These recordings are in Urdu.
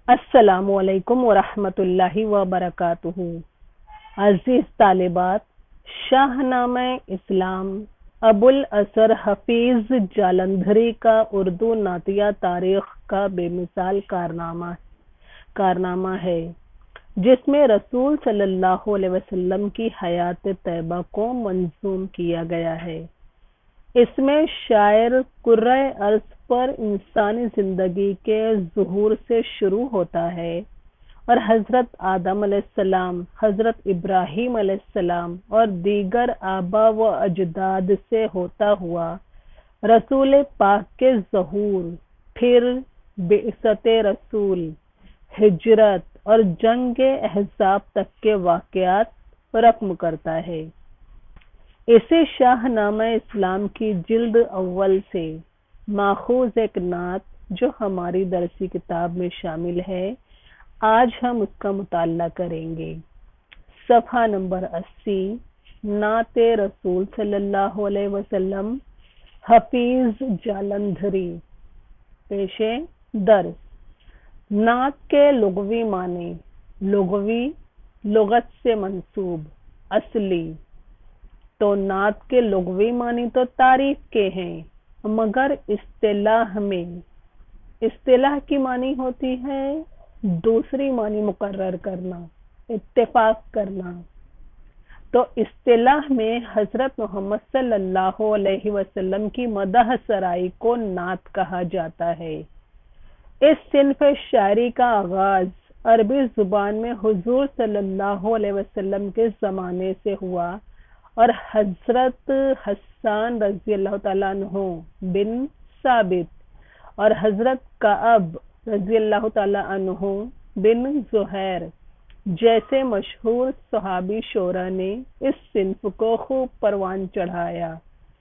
السلام علیکم ورحمۃ اللہ وبرکاتہ۔ عزیز طالبات، شاہ نامہ اسلام ابوالاسر حفیظ جالندھری کا اردو نعتیہ تاریخ کا بے مثال کارنامہ ہے، جس میں رسول صلی اللہ علیہ وسلم کی حیات طیبہ کو منظوم کیا گیا ہے۔ اس میں شاعر کرۂ ارض پر انسانی زندگی کے ظہور سے شروع ہوتا ہے اور حضرت آدم علیہ السلام، حضرت ابراہیم علیہ السلام اور دیگر آبا و اجداد سے ہوتا ہوا رسول پاک کے ظہور، پھر بعثت رسول، ہجرت اور جنگ احزاب تک کے واقعات رقم کرتا ہے۔ اسے شاہ نامہ اسلام کی جلد اول سے ماخوذ ایک نعت جو ہماری درسی کتاب میں شامل ہے، آج ہم اس کا مطالعہ کریں گے۔ صفحہ نمبر 80، نعت رسول صلی اللہ علیہ وسلم، حفیظ جالندھری۔ پیش درس۔ نعت کے لغوی معنی: لغوی، لغت سے منسوب، اصلی۔ تو نعت کے لغوی معنی تو تعریف کے ہیں، مگر اصطلاح کی معنی ہوتی ہے دوسری معنی مقرر کرنا، اتفاق کرنا۔ تو اصطلاح میں حضرت محمد صلی اللہ علیہ وسلم کی مدح سرائی کو نعت کہا جاتا ہے۔ اس صنف شاعری کا آغاز عربی زبان میں حضور صلی اللہ علیہ وسلم کے زمانے سے ہوا اور حضرت حسان رضی اللہ تعالیٰ عنہ بن ثابت اور حضرت کعب رضی اللہ تعالیٰ عنہ بن زہیر جیسے مشہور صحابی شعراء نے اس صنف کو خوب پروان چڑھایا۔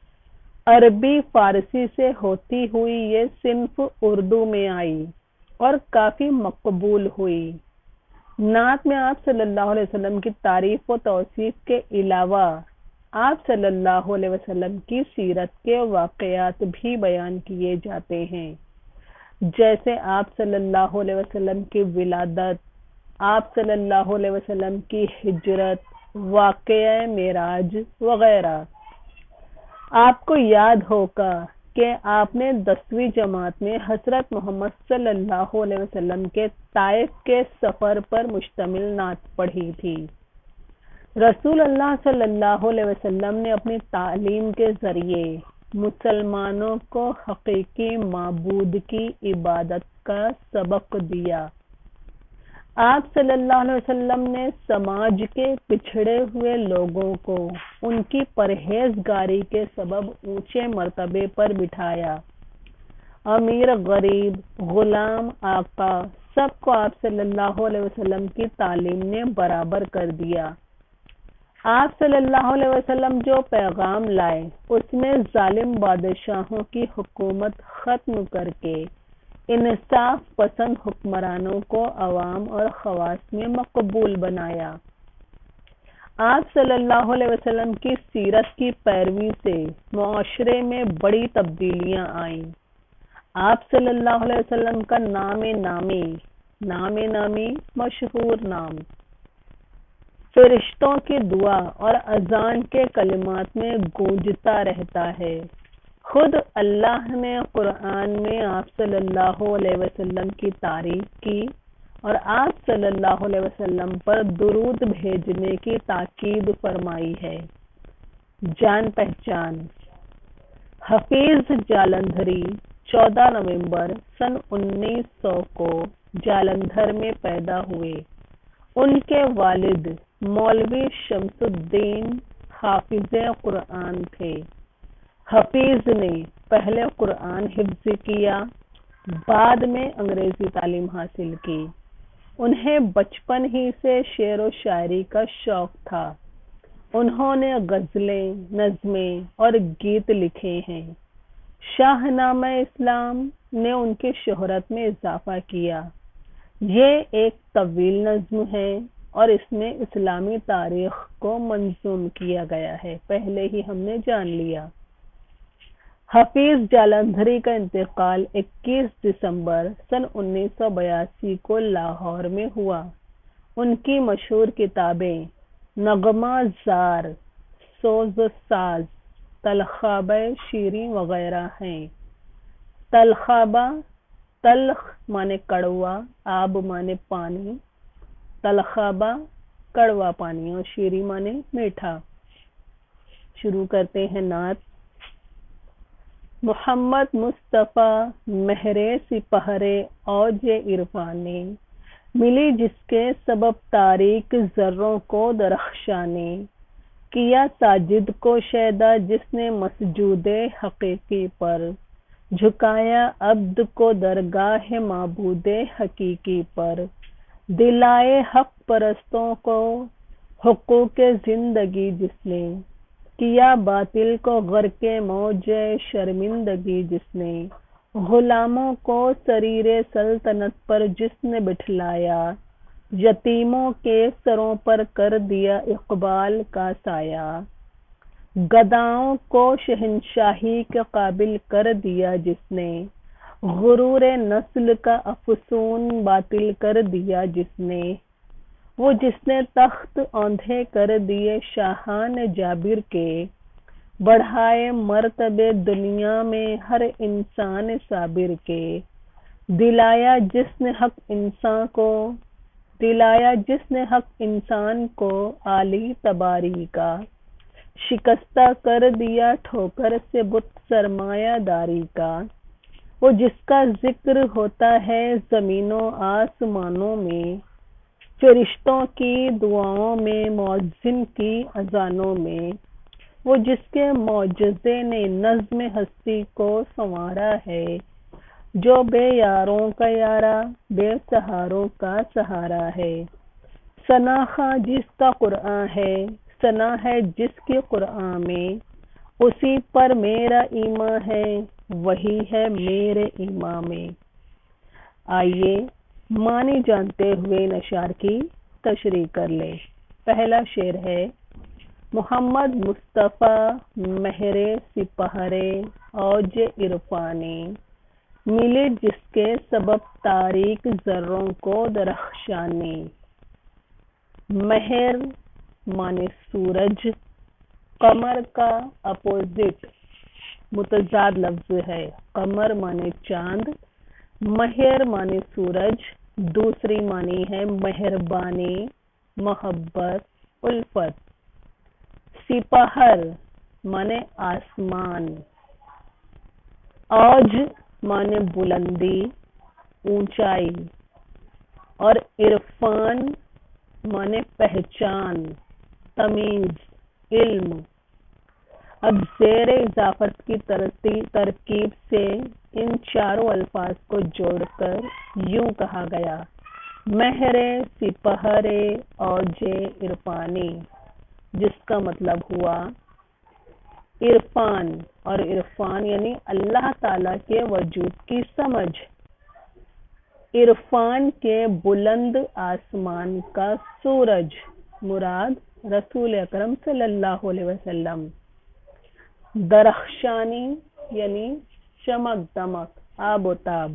عربی فارسی سے ہوتی ہوئی یہ صنف اردو میں آئی اور کافی مقبول ہوئی۔ نعت میں آپ صلی اللہ علیہ وسلم کی تعریف و توصیف کے علاوہ آپ صلی اللہ علیہ وسلم کی سیرت کے واقعات بھی بیان کیے جاتے ہیں، جیسے آپ صلی اللہ علیہ وسلم کی ولادت، آپ صلی اللہ علیہ وسلم کی ہجرت، واقعہ معراج وغیرہ۔ آپ کو یاد ہوگا کہ آپ نے 10ویں جماعت میں حضرت محمد صلی اللہ علیہ وسلم کے طائف کے سفر پر مشتمل نعت پڑھی تھی۔ رسول اللہ صلی اللہ علیہ وسلم نے اپنی تعلیم کے ذریعے مسلمانوں کو حقیقی معبود کی عبادت کا سبق دیا۔ آپ صلی اللہ علیہ وسلم نے سماج کے پچھڑے ہوئے لوگوں کو ان کی پرہیزگاری کے سبب اونچے مرتبے پر بٹھایا۔ امیر، غریب، غلام، آقا، سب کو آپ صلی اللہ علیہ وسلم کی تعلیم نے برابر کر دیا۔ آپ صلی اللہ علیہ وسلم جو پیغام لائے اس میں ظالم بادشاہوں کی حکومت ختم کر کے انصاف پسند حکمرانوں کو عوام اور خواص میں مقبول بنایا۔ آپ صلی اللہ علیہ وسلم کی سیرت کی پیروی سے معاشرے میں بڑی تبدیلیاں آئیں۔ آپ صلی اللہ علیہ وسلم کا نام نامی مشہور نام فرشتوں کی دعا اور اذان کے کلمات میں گونجتا رہتا ہے۔ خود اللہ نے قرآن میں آپ صلی اللہ علیہ وسلم کی تعریف کی اور آپ صلی اللہ علیہ وسلم پر درود بھیجنے کی تاکید فرمائی ہے۔ جان پہچان: حفیظ جالندھری 14 نومبر سن 1900 کو جالندھر میں پیدا ہوئے۔ ان کے والد مولوی شمس الدین حافظ قرآن تھے۔ حفیظ نے پہلے قرآن حفظ کیا، بعد میں انگریزی تعلیم حاصل کی۔ انہیں بچپن ہی سے شعر و شاعری کا شوق تھا۔ انہوں نے غزلیں، نظمیں اور گیت لکھے ہیں۔ شاہ نامہ اسلام نے ان کی شہرت میں اضافہ کیا۔ یہ ایک طویل نظم ہے اور اس میں اسلامی تاریخ کو منظوم کیا گیا ہے، پہلے ہی ہم نے جان لیا۔ حفیظ جالندھری کا انتقال 21 دسمبر سن 1982 کو لاہور میں ہوا۔ ان کی مشہور کتابیں نغمہ زار، سوز و ساز، تلخابہ شیریں وغیرہ ہیں۔ تلخابہ، تلخ مانے کڑوا، آب مانے پانی، تلخابہ کڑوا پانی، اور شیریں مانے میٹھا۔ شروع کرتے ہیں نعت۔ محمد مصطفیٰ مہر سپہر اوج عرفانے، ملی جس کے سبب تاریک ذروں کو درخشانے، کیا ساجد کو شیدا جس نے مسجود حقیقی پر، جھکایا عبد کو درگاہ معبود حقیقی پر، دلائے حق پرستوں کو حقوق زندگی جس نے، کیا باطل کو غرق موج شرمندگی جس نے، غلاموں کو سریر سلطنت پر جس نے بٹھلایا، یتیموں کے سروں پر کر دیا اقبال کا سایہ، گداؤں کو شہنشاہی کے قابل کر دیا جس نے، غرور نسل کا افسون باطل کر دیا جس نے، وہ جس نے تخت اوندھے کر دیے شاہان جابر کے، بڑھائے مرتبے دنیا میں ہر انسان صابر کے، دلایا جس نے حق انسان کو عالی تباری کا، شکستہ کر دیا ٹھوکر سے بت سرمایہ داری کا، وہ جس کا ذکر ہوتا ہے زمین و آسمانوں میں، فرشتوں کی دعاؤں میں، مؤذن کی اذانوں میں، وہ جس کے معجزے نے نظم ہستی کو سنوارا ہے، جو بے یاروں کا یارا، بے سہاروں کا سہارا ہے، ثنا خواں جس کا قرآن ہے، ثنا ہے جس کی قرآن میں، اسی پر میرا ایمان ہے، وہی ہے میرے ایمان میں۔ آئیے معنی جانتے ہوئے ان اشعار کی تشریح کر لیں۔ پہلا شعر ہے: محمد مصطفیٰ مہر سپہر اوج عرفانے، ملے جس کے سبب تاریک ذروں کو درخشانے۔ مہر مانے سورج، قمر کا اپوزٹ متضاد لفظ ہے۔ قمر مانے چاند، مہر مانے سورج، دوسری معنی ہے مہربانی، محبت، الفت۔ سپہر مانے آسمان، اوج مانے بلندی، اونچائی، اور عرفان مانے پہچان، تمیز، علم۔ اب زیر اضافت کی ترکیب سے ان چاروں الفاظ کو جوڑ کر یوں کہا گیا: مہر سپہر اوج عرفانے، جس کا مطلب ہوا عرفان، اور عرفان یعنی اللہ تعالیٰ کے وجود کی سمجھ، عرفان کے بلند آسمان کا سورج، مراد رسول اکرم صلی اللہ علیہ وسلم، درخشانی یعنی چمک دمک، آب و تاب۔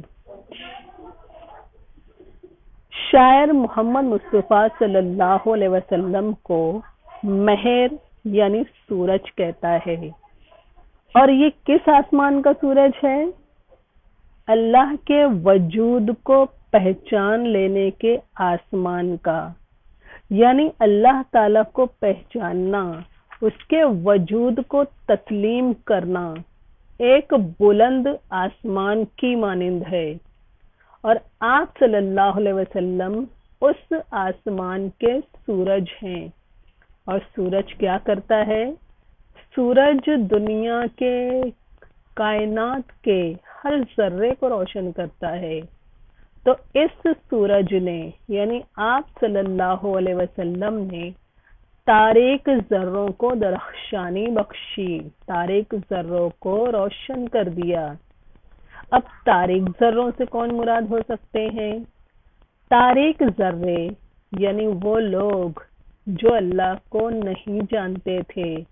شاعر محمد مصطفیٰ صلی اللہ علیہ وسلم کو مہر یعنی سورج کہتا ہے، اور یہ کس آسمان کا سورج ہے؟ اللہ کے وجود کو پہچان لینے کے آسمان کا، یعنی اللہ تعالیٰ کو پہچاننا، اس کے وجود کو تسلیم کرنا ایک بلند آسمان کی مانند ہے، اور آپ صلی اللہ علیہ وسلم اس آسمان کے سورج ہیں۔ اور سورج کیا کرتا ہے؟ سورج دنیا کے، کائنات کے ہر ذرے کو روشن کرتا ہے۔ تو اس سورج نے یعنی آپ صلی اللہ علیہ وسلم نے تاریک ذروں کو درخشانی بخشی، تاریک ذروں کو روشن کر دیا۔ اب تاریک ذروں سے کون مراد ہو سکتے ہیں؟ تاریک ذرے یعنی وہ لوگ جو اللہ کو نہیں جانتے تھے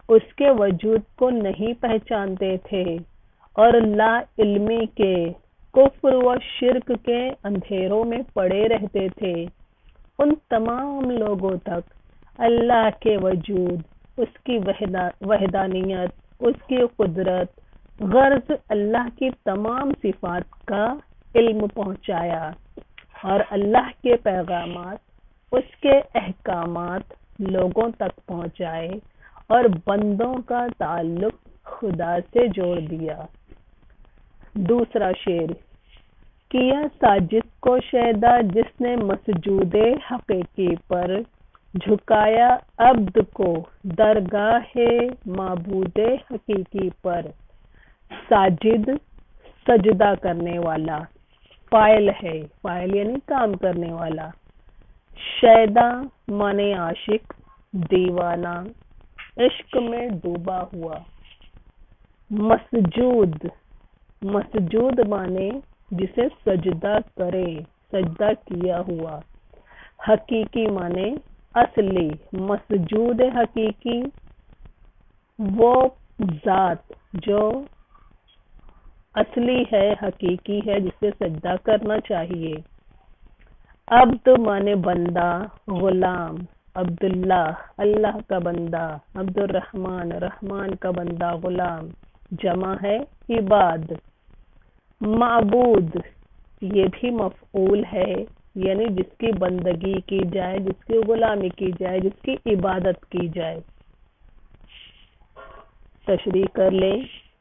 اس کے وجود کو نہیں پہچانتے تھے اور لا علمی کے کفر و شرک کے اندھیروں میں پڑے رہتے تھے، ان تمام لوگوں تک اللہ کے وجود، اس کی وحدانیت، اس کی قدرت، غرض اللہ کی تمام صفات کا علم پہنچایا اور اللہ کے پیغامات، اس کے احکامات لوگوں تک پہنچائے اور بندوں کا تعلق خدا سے جوڑ دیا۔ دوسرا شعر: کیا ساجد کو شیدا جس نے مسجود حقیقی پر، جھکایا عبد کو درگاہ معبود حقیقی پر۔ ساجد سجدہ کرنے والا، فاعل ہے، فاعل یعنی کام کرنے والا۔ شیدا مانے عاشق، دیوانہ، عشق میں ڈوبا ہوا۔ مسجود، مسجود مانے جسے سجدہ کرے، سجدہ کیا ہوا۔ حقیقی مانے اصلی، مسجود حقیقی وہ ذات جو اصلی ہے، حقیقی ہے، جسے سجدہ کرنا چاہیے۔ عبد مانے بندہ، غلام، عبداللہ اللہ کا بندہ، عبد الرحمن رحمان کا بندہ غلام، جمع ہے عباد۔ معبود یہ بھی مفعول ہے، یعنی جس کی بندگی کی جائے، جس کی غلامی کی جائے، جس کی عبادت کی جائے۔ تشریح کر لیں،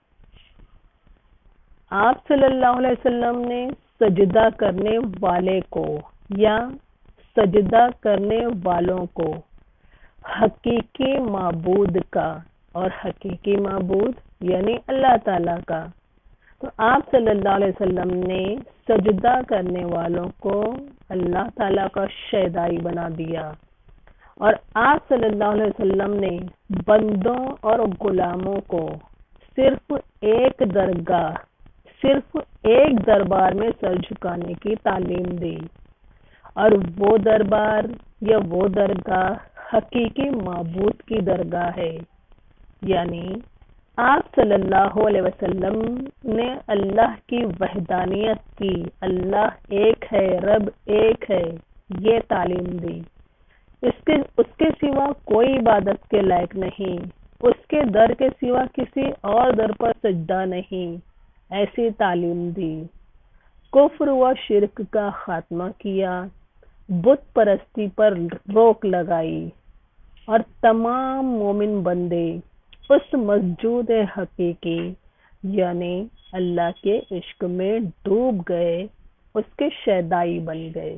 آپ صلی اللہ علیہ وسلم نے سجدہ کرنے والے کو یا سجدہ کرنے والوں کو حقیقی معبود کا، اور حقیقی معبود یعنی اللہ تعالیٰ کا، تو آپ صلی اللہ علیہ وسلم نے سجدہ کرنے والوں کو اللہ تعالیٰ کا شیدائی بنا دیا، اور آپ صلی اللہ علیہ وسلم نے بندوں اور غلاموں کو صرف ایک درگاہ، صرف ایک دربار میں سر جھکانے کی تعلیم دی، اور وہ دربار یا وہ درگاہ حقیقی معبود کی درگاہ ہے، یعنی آپ صلی اللہ علیہ وسلم نے اللہ کی وحدانیت کی، اللہ ایک ہے، رب ایک ہے، یہ تعلیم دی۔ اس کے سوا کوئی عبادت کے لائق نہیں، اس کے در کے سوا کسی اور در پر سجدہ نہیں، ایسی تعلیم دی۔ کفر و شرک کا خاتمہ کیا، بت پرستی پر روک لگائی، اور تمام مومن بندے اس مسجود حقیقی یعنی اللہ کے عشق میں ڈوب گئے، اس کے شیدائی بن گئے۔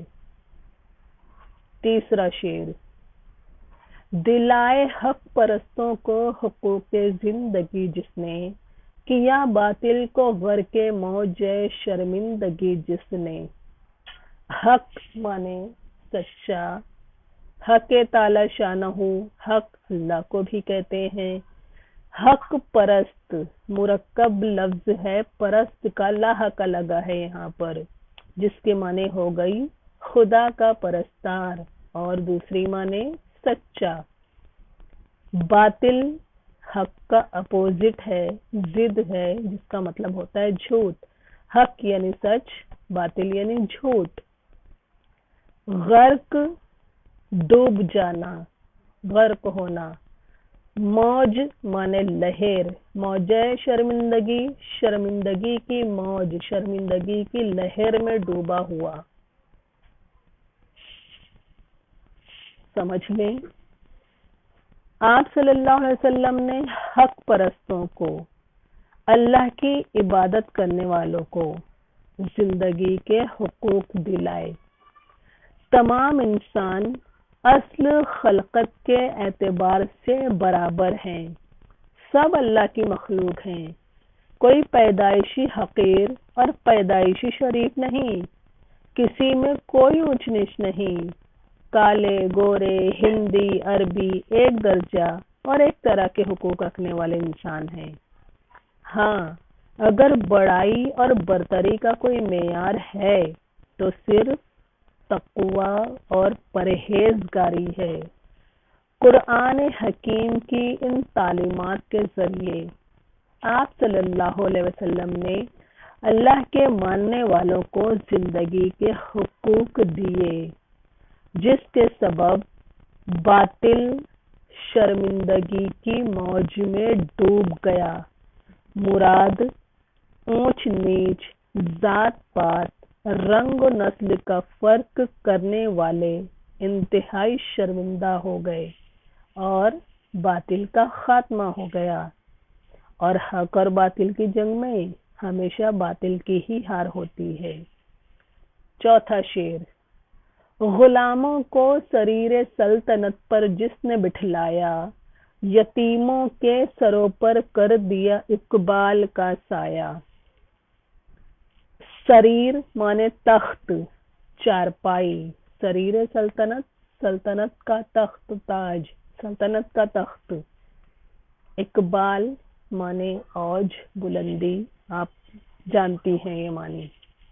تیسرا شعر: دلائے حق پرستوں کو حقوق زندگی جس نے، کیا باطل کو غرق موج شرمندگی جس نے۔ حق مانے سچا، حق تعالی شانہ، حق اللہ کو بھی کہتے ہیں۔ حق پرست مرکب لفظ ہے، پرست کا لاحق لگا ہے یہاں پر، جس کے معنی ہو گئی خدا کا پرستار، اور دوسری معنی سچا۔ باطل حق کا اپوزٹ ہے، ضد ہے، جس کا مطلب ہوتا ہے جھوٹ۔ حق یعنی سچ، باطل یعنی جھوٹ۔ غرق ڈوب جانا، غرق ہونا۔ موج مانے لہر، موج شرمندگی، شرمندگی کی موج، شرمندگی کی لہر میں ڈوبا ہوا۔ سمجھ لیں، آپ صلی اللہ علیہ وسلم نے حق پرستوں کو، اللہ کی عبادت کرنے والوں کو زندگی کے حقوق دلائے۔ تمام انسان اصل خلقت کے اعتبار سے برابر ہیں، سب اللہ کی مخلوق ہیں، کوئی پیدائشی حقیر اور پیدائشی شریف نہیں، کسی میں کوئی اونچ نیچ نہیں، کالے گورے ہندی عربی ایک درجہ اور ایک طرح کے حقوق رکھنے والے انسان ہیں۔ ہاں، اگر بڑائی اور برتری کا کوئی معیار ہے تو صرف تقوی اور پرہیزگاری ہے۔ قرآن حکیم کی ان تعلیمات کے ذریعے آپ صلی اللہ علیہ وسلم نے اللہ کے ماننے والوں کو زندگی کے حقوق دیے، جس کے سبب باطل شرمندگی کی موج میں ڈوب گیا۔ مراد اونچ نیچ، ذات پات، رنگ و نسل کا فرق کرنے والے انتہائی شرمندہ ہو گئے اور باطل کا خاتمہ ہو گیا، اور حق اور باطل کی جنگ میں ہمیشہ باطل کی ہی ہار ہوتی ہے۔ چوتھا شعر: غلاموں کو سریر سلطنت پر جس نے بٹھلایا، یتیموں کے سروں پر کر دیا اقبال کا سایہ۔ سریر مانے تخت، چارپائی، سریر سلطنت، سلطنت کا تخت تاج، سلطنت کا تخت۔ اقبال مانے اوج، بلندی، آپ جانتی ہیں یہ معنی۔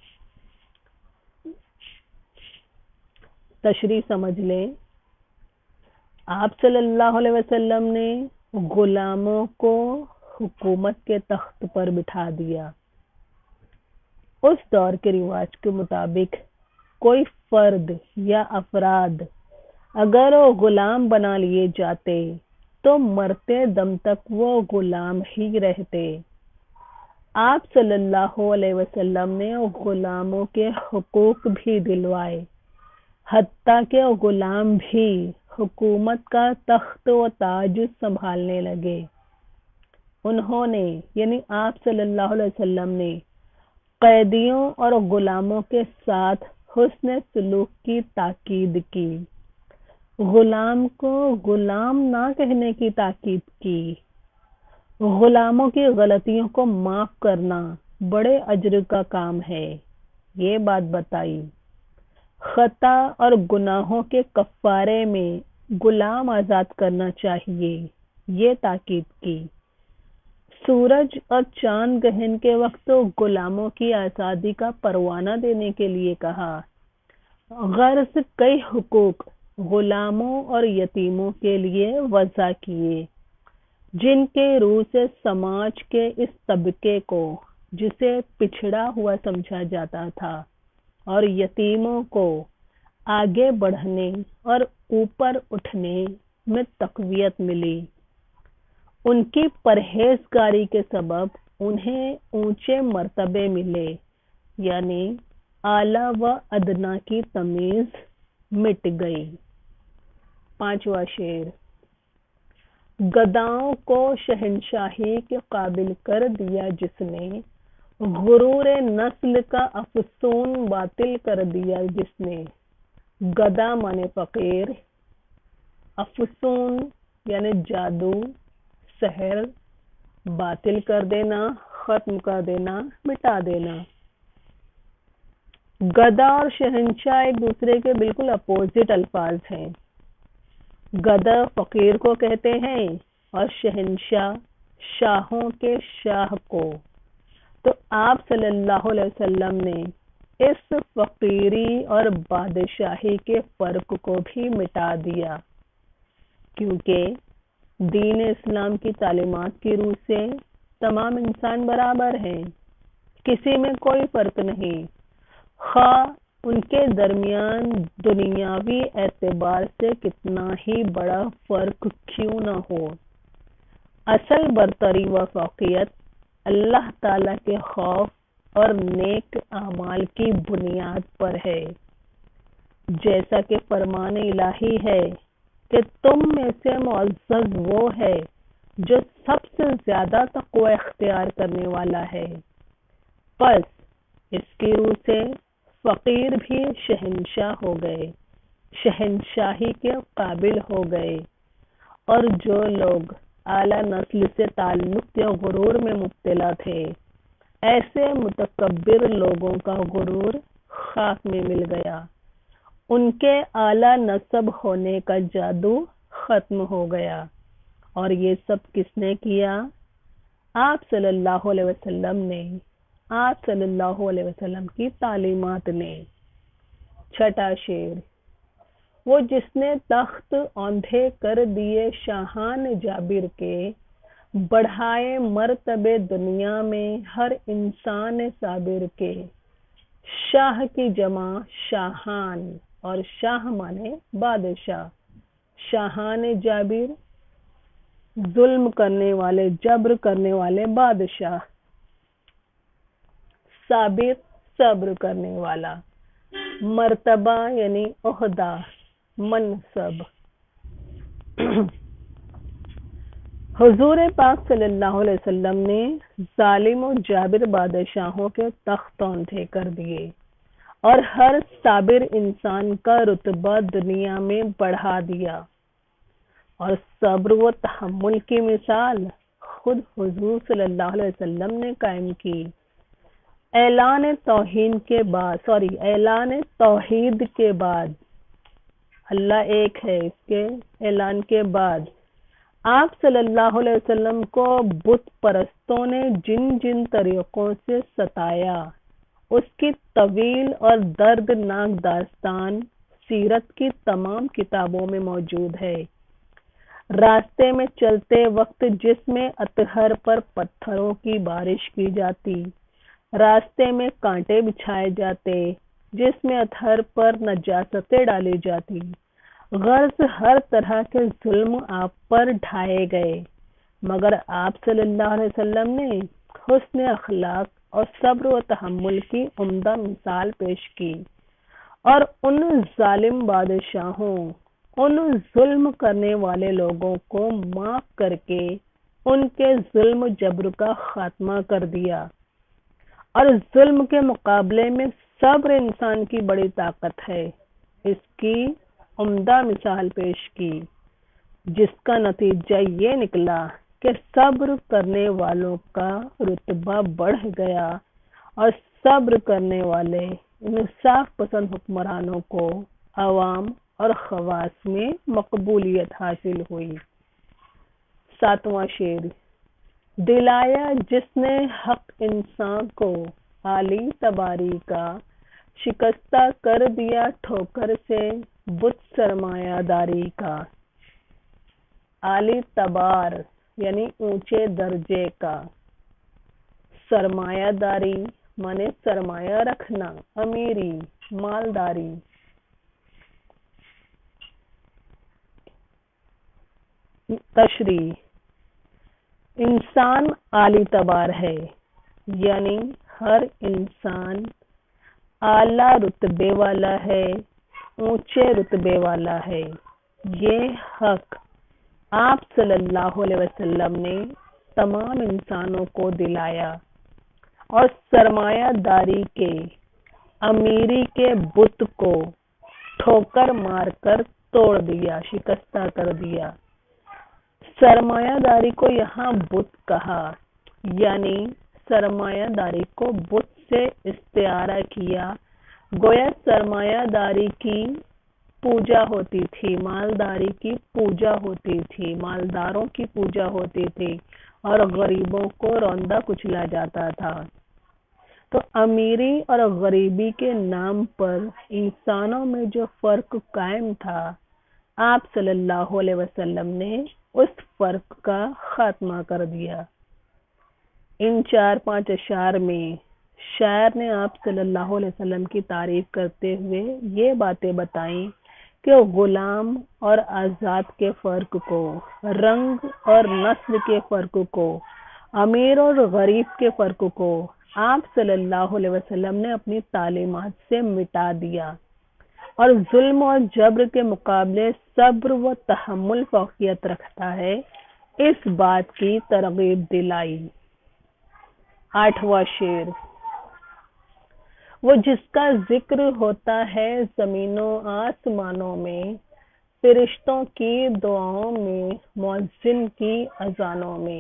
تشریح سمجھ لیں، آپ صلی اللہ علیہ وسلم نے غلاموں کو حکومت کے تخت پر بٹھا دیا۔ اس دور کے رواج کے مطابق کوئی فرد یا افراد اگر وہ غلام بنا لیے جاتے تو مرتے دم تک وہ غلام ہی رہتے۔ آپ صلی اللہ علیہ وسلم نے غلاموں کے حقوق بھی دلوائے، حتیٰ کہ غلام بھی حکومت کا تخت و تاج سنبھالنے لگے۔ انہوں نے یعنی آپ صلی اللہ علیہ وسلم نے قیدیوں اور غلاموں کے ساتھ حسن سلوک کی تاکید کی، غلام کو غلام نہ کہنے کی تاکید کی۔ غلاموں کی غلطیوں کو معاف کرنا بڑے اجر کا کام ہے، یہ بات بتائی۔ خطا اور گناہوں کے کفارے میں غلام آزاد کرنا چاہیے، یہ تاکید کی۔ سورج اور چاند گرہن کے وقت غلاموں کی آزادی کا پروانہ دینے کے لیے کہا۔ غرض کئی حقوق غلاموں اور یتیموں کے لیے وضع کیے، جن کے روح سے سماج کے اس طبقے کو جسے پچھڑا ہوا سمجھا جاتا تھا اور یتیموں کو آگے بڑھنے اور اوپر اٹھنے میں تقویت ملی۔ ان کی پرہیزگاری کے سبب انہیں اونچے مرتبے ملے، یعنی اعلیٰ و ادنیٰ کی تمیز مٹ گئی۔ پانچواں شعر: گداؤں کو شہنشاہی کے قابل کر دیا جس نے، غرور نسل کا افسون باطل کر دیا جس نے۔ گدا مانے فقیر، افسون یعنی جادو، سحر، باطل کر دینا، ختم کر دینا، مٹا دینا۔ گدا اور شہنشاہ ایک دوسرے کے بالکل اپوزٹ الفاظ ہیں۔ گدا فقیر کو کہتے ہیں اور شہنشاہ شاہوں کے شاہ کو۔ تو آپ صلی اللہ علیہ وسلم نے اس فقیری اور بادشاہی کے فرق کو بھی مٹا دیا، کیونکہ دین اسلام کی تعلیمات کی روح سے تمام انسان برابر ہیں، کسی میں کوئی فرق نہیں، خواہ ان کے درمیان دنیاوی اعتبار سے کتنا ہی بڑا فرق کیوں نہ ہو۔ اصل برتری و فوقیت اللہ تعالیٰ کے خوف اور نیک اعمال کی بنیاد پر ہے، جیسا کہ فرمان الہی ہے کہ تم میں سے معزز وہ ہے جو سب سے زیادہ تقوی اختیار کرنے والا ہے۔ پس اس کی روح سے فقیر بھی شہنشاہ ہو گئے، شہنشاہی کے قابل ہو گئے، اور جو لوگ اعلیٰ نسل سے تعلق یا غرور میں مبتلا تھے، ایسے متکبر لوگوں کا غرور خاک میں مل گیا، ان کے اعلیٰ نسب ہونے کا جادو ختم ہو گیا۔ اور یہ سب کس نے کیا؟ آپ صلی اللہ علیہ وسلم نے، آپ صلی اللہ علیہ وسلم کی تعلیمات نے۔ چھٹا شعر: وہ جس نے تخت اوندھے کر دیے شاہان جابر کے، بڑھائے مرتبے دنیا میں ہر انسان صابر کے۔ شاہ کی جمع شاہان، اور شاہ مانے بادشاہ۔ شاہان جابر ظلم کرنے والے، جبر کرنے والے بادشاہ۔ صابر صبر کرنے والا۔ مرتبہ یعنی عہدہ، منصب۔ حضور پاک صلی اللہ علیہ وسلم نے ظالم و جابر بادشاہوں کے تخت اوندھے کر دیے اور ہر صابر انسان کا رتبہ دنیا میں بڑھا دیا، اور صبر و تحمل کی مثال خود حضور صلی اللہ علیہ وسلم نے قائم کی۔ اعلان توحید کے بعد، اللہ ایک ہے، اس کے اعلان کے بعد آپ صلی اللہ علیہ وسلم کو بت پرستوں نے جن جن طریقوں سے ستایا، اس کی طویل اور دردناک داستان سیرت کی تمام کتابوں میں موجود ہے۔ راستے میں چلتے وقت جس میں اطہر پر پتھروں کی بارش کی جاتی، راستے میں کانٹے بچھائے جاتے جس میں اطہر پر نجاستیں ڈالی جاتی، غرض ہر طرح کے ظلم آپ پر ڈھائے گئے، مگر آپ صلی اللہ علیہ وسلم نے حسن اخلاق اور صبر و تحمل کی عمدہ مثال پیش کی، اور ان ظالم بادشاہوں، ان ظلم کرنے والے لوگوں کو معاف کر کے ان کے ظلم و جبر کا خاتمہ کر دیا، اور ظلم کے مقابلے میں صبر انسان کی بڑی طاقت ہے، اس کی عمدہ مثال پیش کی، جس کا نتیجہ یہ نکلا کہ صبر کرنے والوں کا رتبہ بڑھ گیا، اور صبر کرنے والے انصاف پسند حکمرانوں کو عوام اور خواص میں مقبولیت حاصل ہوئی۔ 7واں شعر۔ دلایا جس نے حق انسان کو عالی تباری کا، شکستہ کر دیا ٹھوکر سے بت سرمایہ داری کا۔ عالی تبار یعنی اونچے درجے کا، سرمایہ داری مانے سرمایہ رکھنا، امیری، مالداری۔ تشریح۔ انسان عالی تبار ہے، یعنی ہر انسان اعلیٰ رتبے والا ہے، اونچے رتبے والا ہے۔ یہ حق آپ صلی اللہ علیہ وسلم نے تمام انسانوں کو دلایا، اور سرمایہ داری کے، امیری کے بت کو ٹھوکر مار کر توڑ دیا، شکستہ کر دیا۔ سرمایہ داری کو یہاں بت کہا، یعنی سرمایہ داری کو بت سے استعارہ کیا، گویا سرمایہ داری کی پوجا ہوتی تھی، مالداری کی پوجا ہوتی تھی، مالداروں کی پوجا ہوتی تھی، اور غریبوں کو روندا کچلا جاتا تھا۔ تو امیری اور غریبی کے نام پر انسانوں میں جو فرق قائم تھا، آپ صلی اللہ علیہ وسلم نے اس فرق کا خاتمہ کر دیا۔ ان 4-5 اشعار میں شاعر نے آپ صلی اللہ علیہ وسلم کی تعریف کرتے ہوئے یہ باتیں بتائیں کہ غلام اور آزاد کے فرق کو، رنگ اور نسل کے فرق کو، امیر اور غریب کے فرق کو آپ صلی اللہ علیہ وسلم نے اپنی تعلیمات سے مٹا دیا، اور ظلم اور جبر کے مقابلے صبر و تحمل فوقیت رکھتا ہے، اس بات کی ترغیب دلائی۔ 8واں شعر۔ وہ جس کا ذکر ہوتا ہے زمین و آسمانوں میں، فرشتوں کی دعاؤں میں، مؤذن کی اذانوں میں۔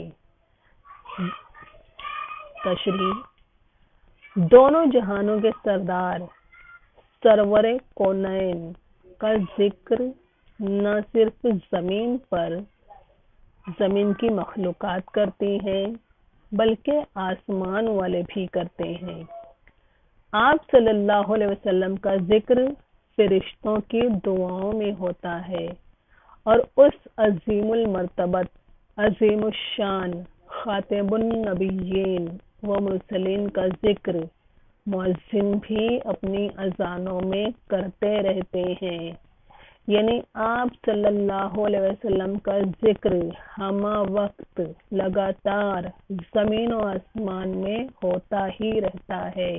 تشریح۔ دونوں جہانوں کے سردار سرور کونین کا ذکر نہ صرف زمین پر زمین کی مخلوقات کرتی ہیں، بلکہ آسمان والے بھی کرتے ہیں۔ آپ صلی اللہ علیہ وسلم کا ذکر فرشتوں کی دعاؤں میں ہوتا ہے، اور اس عظیم المرتبت، عظیم الشان خاتم النبیین و مرسلین کا ذکر مؤذن بھی اپنی اذانوں میں کرتے رہتے ہیں، یعنی آپ صلی اللہ علیہ وسلم کا ذکر ہمہ وقت لگاتار زمین و آسمان میں ہوتا ہی رہتا ہے۔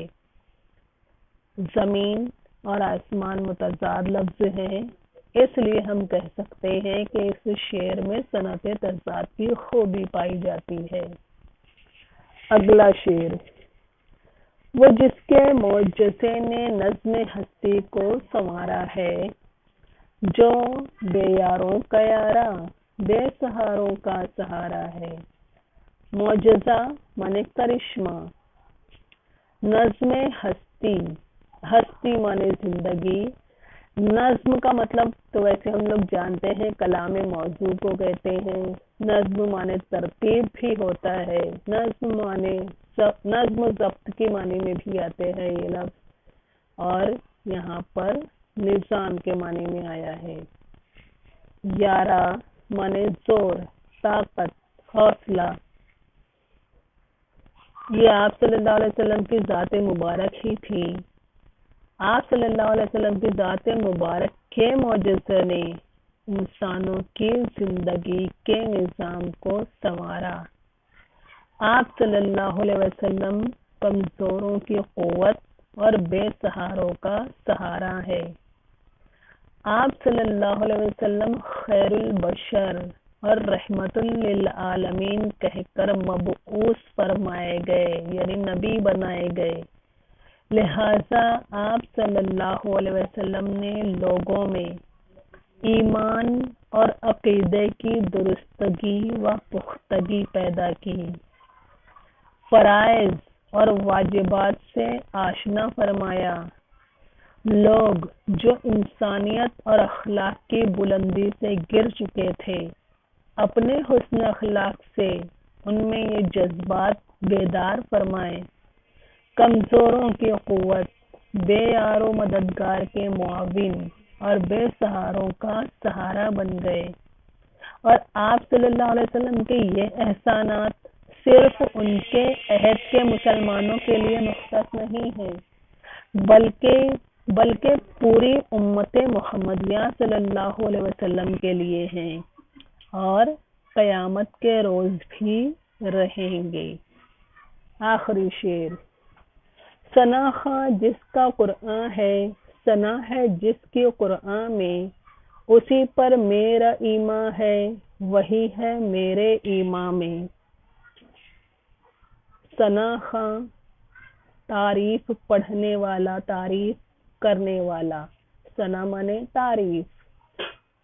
زمین اور آسمان متضاد لفظ ہیں، اس لیے ہم کہہ سکتے ہیں کہ اس شعر میں صنعت تضاد کی خوبی پائی جاتی ہے۔ اگلا شعر: وہ جس کے معجزے نے نظم ہستی کو سنوارا ہے، جو بے یاروں کا یارا، بے سہاروں کا سہارا ہے۔ معجزہ مانے کرشمہ، نظم ہستی، ہستی مانے زندگی، نظم کا مطلب تو ویسے ہم لوگ جانتے ہیں کلام موضوع کو کہتے ہیں، نظم مانے ترتیب بھی ہوتا ہے، نظم مانے نظم و ضبط کے معنی میں بھی آتے ہیں یہ لفظ، اور یہاں پر نظام کے معنی میں آیا ہے۔ یارہ مانے زور، طاقت، حوصلہ۔ یہ آپ صلی اللہ علیہ وسلم کی ذات مبارک ہی تھی۔ آپ صلی اللہ علیہ وسلم کی ذات مبارک کے معجزے نے انسانوں کی زندگی کے نظام کو سنوارا۔ آپ صلی اللہ علیہ وسلم کمزوروں کی قوت اور بے سہاروں کا سہارا ہے۔ آپ صلی اللہ علیہ وسلم خیر البشر اور رحمت للعالمین کہہ کر مبعوث فرمائے گئے، یعنی نبی بنائے گئے، لہذا آپ صلی اللہ علیہ وسلم نے لوگوں میں ایمان اور عقیدے کی درستگی و پختگی پیدا کی، فرائض اور واجبات سے آشنا فرمایا۔ لوگ جو انسانیت اور اخلاق کی بلندی سے گر چکے تھے، اپنے حسن اخلاق سے ان میں یہ جذبات بیدار فرمائے، کمزوروں کی قوت، بے یار و مددگار کے معاون اور بے سہاروں کا سہارا بن گئے۔ اور آپ صلی اللہ علیہ وسلم کے یہ احسانات صرف ان کے عہد کے مسلمانوں کے لیے مختص نہیں ہیں، بلکہ پوری امت محمدیہ صلی اللہ علیہ وسلم کے لیے ہیں، اور قیامت کے روز بھی رہیں گے۔ آخری شعر: ثنا خواں جس کا قرآن ہے، ثنا ہے جس کی قرآن میں، اسی پر میرا ایمان ہے، وہی ہے میرے ایمان میں۔ ثنا خواں تعریف پڑھنے والا، تعریف کرنے والا، ثنا مانے تعریف،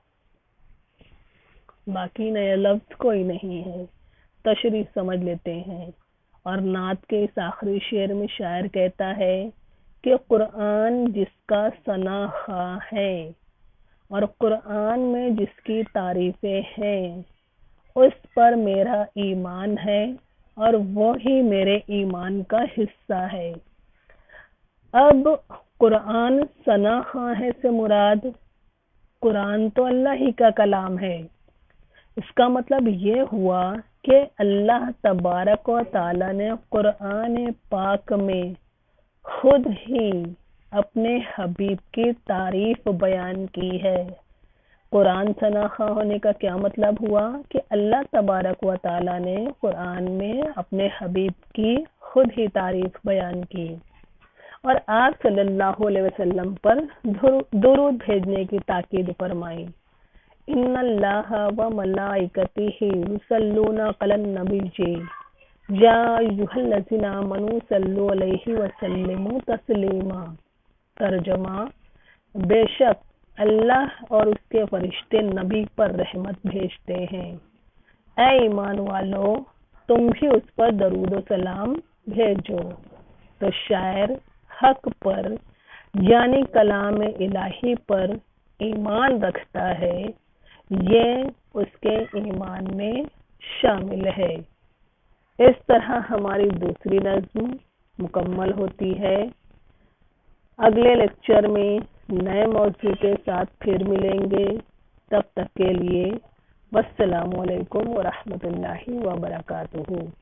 باقی نیا لفظ کوئی نہیں ہے، تشریح سمجھ لیتے ہیں۔ اور نعت کے اس آخری شعر میں شاعر کہتا ہے کہ قرآن جس کا ثنا خواں ہے اور قرآن میں جس کی تعریفیں ہیں، اس پر میرا ایمان ہے اور وہی میرے ایمان کا حصہ ہے۔ اب قرآن ثنا خواں ہے سے مراد قرآن تو اللہ ہی کا کلام ہے، اس کا مطلب یہ ہوا کہ اللہ تبارک و تعالی نے قرآن پاک میں خود ہی اپنے حبیب کی تعریف بیان کی ہے۔ قرآن ثنا خواں ہونے کا کیا مطلب ہوا کہ اللہ تبارک و تعالی نے قرآن میں اپنے حبیب کی خود ہی تعریف بیان کی، اور آپ صلی اللہ علیہ وسلم پر درود بھیجنے کی تاکید فرمائی۔ ان اللہ و ملائکتہ یصلون علی النبی یا ایھا الذین آمنوا صلوا علیہ وسلموا تسلیما۔ ترجمہ: بے شک اللہ اور اس کے فرشتے نبی پر رحمت بھیجتے ہیں، اے ایمان والو تم بھی اس پر درود و سلام بھیجو۔ تو شاعر حق پر یعنی کلام الہی پر ایمان رکھتا ہے، یہ اس کے ایمان میں شامل ہے۔ اس طرح ہماری دوسری نظم مکمل ہوتی ہے۔ اگلے لیکچر میں नए मौजू के साथ फिर मिलेंगे। तब तक के लिए वस्सलामु अलैकुम व रहमतुल्लाहि व बरकातुहू।